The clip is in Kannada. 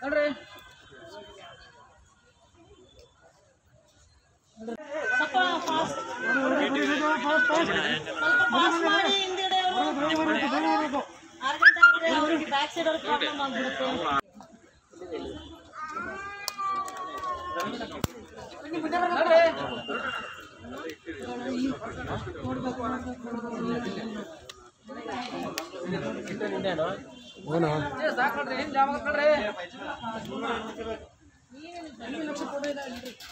ನೋಡ್ರಿ ಸ್ವಲ್ಪ ಫಾಸ್ಟ್ ಮಾಡಿ ಹಿಂದೆ ಅವ್ರಿಗೆ ಬ್ಯಾಕ್ ಸೈಡ್ ಅವ್ರಿಗೆ ಪ್ರಾಬ್ಲಮ್ ಆಗ್ಬಿಡುತ್ತೆ. ಸಾಕು ನೋಡ್ರಿ ಏನ್ ಜಾಮ ನೋಡ್ರಿ